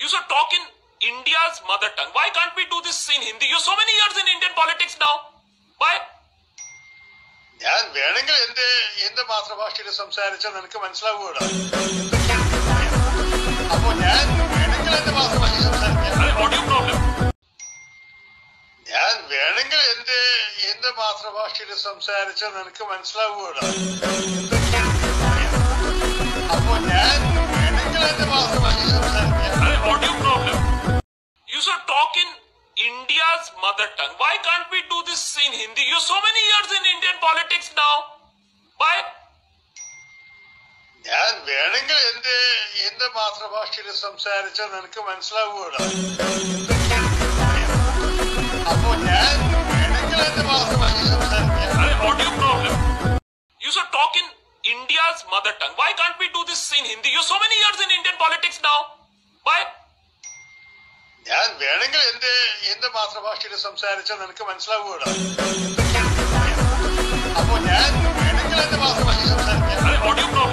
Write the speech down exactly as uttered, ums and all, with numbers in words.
You should talk in India's mother tongue. Why can't we do this in Hindi? You're so many years in Indian politics now. Why? ഞാൻ വേണമെങ്കിൽ എന്റെ എന്റെ മാതൃഭാഷയിൽ സംസാരിച്ചാൽ നിനക്ക് മനസ്സിലാവൂടാ. അപ്പൊ ഞാൻ വേണമെങ്കിൽ എന്റെ മാതൃഭാഷയിൽ സംസാരിക്കാം. ഞാൻ വേണമെങ്കിൽ എന്റെ എന്റെ മാതൃഭാഷയിൽ സംസാരിച്ചാൽ നിനക്ക് മനസ്സിലാവൂടാ. അപ്പൊ ഞാൻ വേണമെങ്കിൽ എന്റെ മാതൃഭാഷയിൽ സംസാരിക്കാം. You should talk in India's mother tongue. Why can't we do this in Hindi? You're so many years in Indian politics now. Why? ഞാൻ വേണമെങ്കിൽ എന്റെ എന്റെ മാതൃഭാഷയിൽ സംസാരിച്ചാൽ നിനക്ക് മനസ്സിലാവൂടാ. അപ്പൊ ഞാൻ വേണമെങ്കിൽ എന്റെ മാതൃഭാഷയിൽ സംസാരിക്കാം. You should talk in India's mother tongue. Why can't we do this in Hindi? You're so many years in Indian politics now. Why? ഞാൻ വേണമെങ്കിൽ എന്റെ എന്റെ മാതൃഭാഷയിൽ സംസാരിച്ചാൽ നിനക്ക് മനസ്സിലാവൂടാ. അപ്പൊ ഞാൻ വേണമെങ്കിൽ എന്റെ മാതൃഭാഷയിൽ സംസാരിക്കാം.